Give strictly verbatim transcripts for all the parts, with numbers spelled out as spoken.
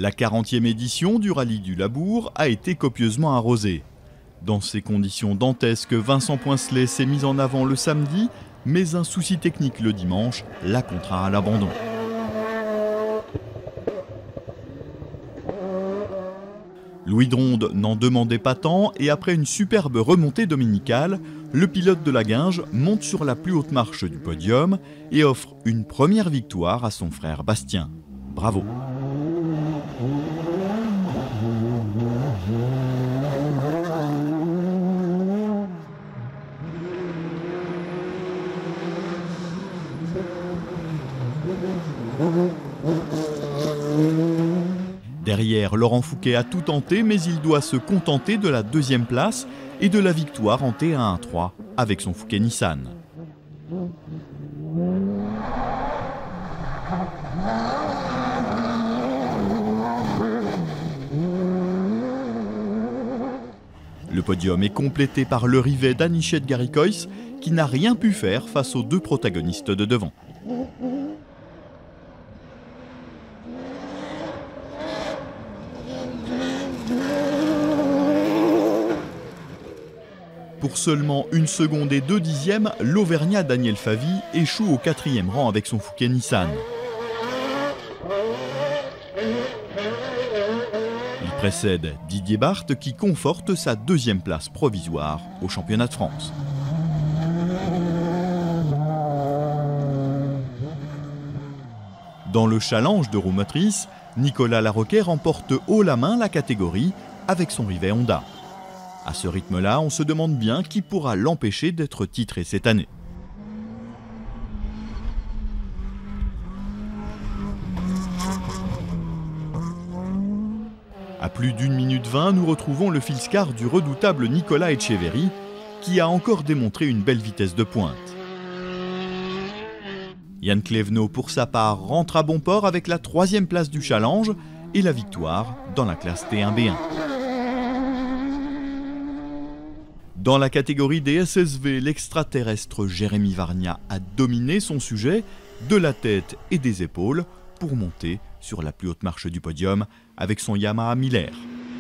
La quarantième édition du Rallye du Labour a été copieusement arrosée. Dans ces conditions dantesques, Vincent Poincelet s'est mis en avant le samedi, mais un souci technique le dimanche l'a contraint à l'abandon. Louis Dronde n'en demandait pas tant et après une superbe remontée dominicale, le pilote de la Guinge monte sur la plus haute marche du podium et offre une première victoire à son frère Bastien. Bravo! Derrière, Laurent Fouquet a tout tenté, mais il doit se contenter de la deuxième place et de la victoire en T un trois avec son Fouquet Nissan. Le podium est complété par le rivet d'Anichette Garicois qui n'a rien pu faire face aux deux protagonistes de devant. Pour seulement une seconde et deux dixièmes, l'Auvergnat Daniel Favy échoue au quatrième rang avec son Fouquet Nissan. Il précède Didier Barthes qui conforte sa deuxième place provisoire au championnat de France. Dans le challenge de roue motrice, Nicolas Larroquet remporte haut la main la catégorie avec son rivet Honda. À ce rythme-là, on se demande bien qui pourra l'empêcher d'être titré cette année. À plus d'une minute vingt, nous retrouvons le Filscar du redoutable Nicolas Etcheverry, qui a encore démontré une belle vitesse de pointe. Yann Clevenot, pour sa part, rentre à bon port avec la troisième place du challenge et la victoire dans la classe T un B un. Dans la catégorie des S S V, l'extraterrestre Jérémy Varnia a dominé son sujet de la tête et des épaules pour monter sur la plus haute marche du podium avec son Yamaha Miller.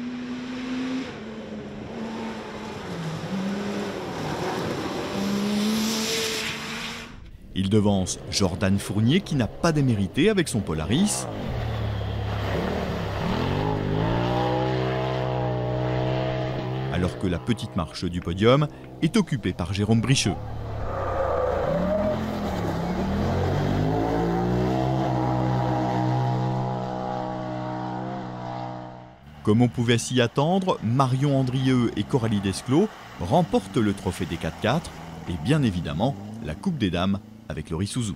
Il devance Jordan Fournier qui n'a pas démérité avec son Polaris. Alors que la petite marche du podium est occupée par Jérôme Bricheux. Comme on pouvait s'y attendre, Marion Andrieux et Coralie Desclos remportent le trophée des quatre quatre et bien évidemment la Coupe des Dames avec Laurie Souzou.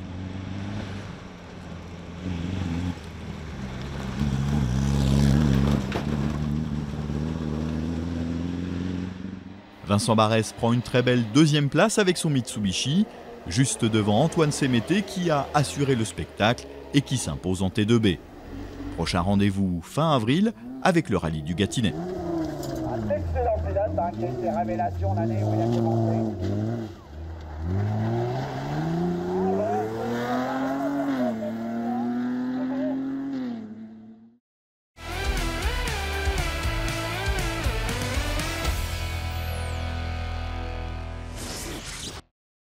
Vincent Barès prend une très belle deuxième place avec son Mitsubishi, juste devant Antoine Sémété qui a assuré le spectacle et qui s'impose en T deux B. Prochain rendez-vous fin avril avec le rallye du Gâtinais. Un excellent pilote hein, qui a été révélation l'année où il a commencé.